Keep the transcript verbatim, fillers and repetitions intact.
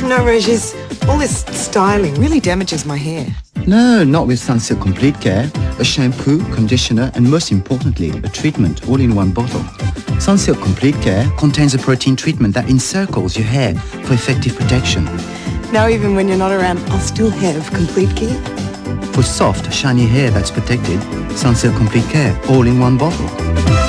No, Regis, all this styling really damages my hair. No, not with Sunsilk Complete Care. A shampoo, conditioner, and most importantly, a treatment all in one bottle. Sunsilk Complete Care contains a protein treatment that encircles your hair for effective protection. Now even when you're not around, I'll still have complete care. For soft, shiny hair that's protected, Sunsilk Complete Care, all in one bottle.